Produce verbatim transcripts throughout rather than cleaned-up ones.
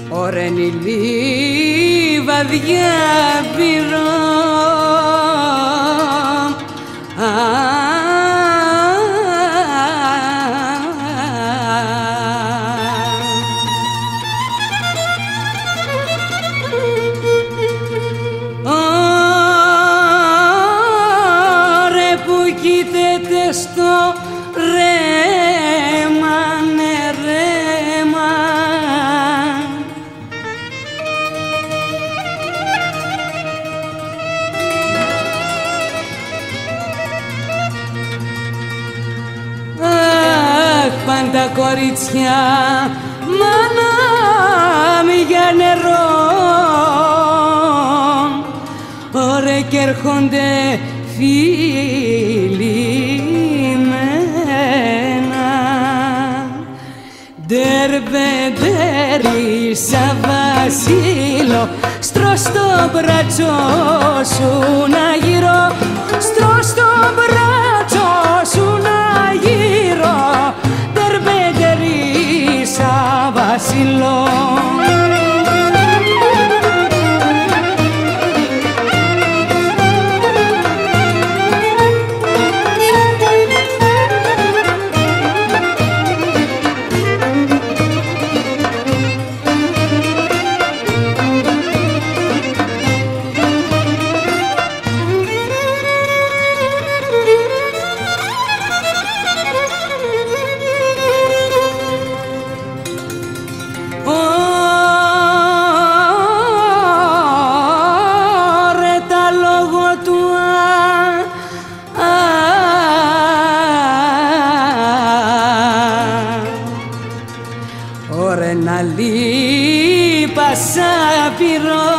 ωρενη λιβαδιά πυρό. Ωρε που κοίταται στο ρέμα, ναι ρέμα, αχ, πάντα κορίτσια μάνα για νερό, ωρε κι έρχονται φιλημένα. Ντερβεντερίσα Βασίλο, στρως το μπράτσο σου να γύρω, στρως το μπράτσο σου να γύρω, ντερβεντερίσα Βασίλο. Ωρε να λείπασα πυρό,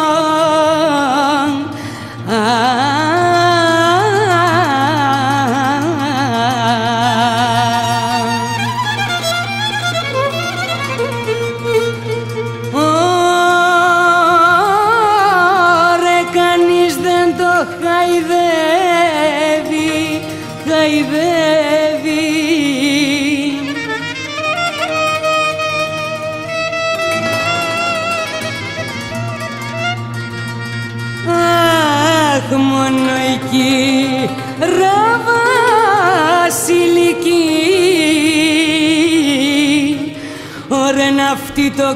ωρε κανείς δεν το χαϊδεύει, χαϊδεύει. Αχ, μόνο εκεί ραβασιλική, ωρε ναυτί το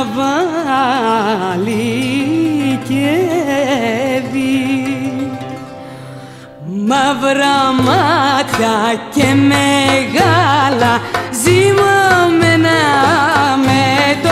καβάλι κεύει. Μαύρα μάτια και μεγάλα ζυμωμένα με το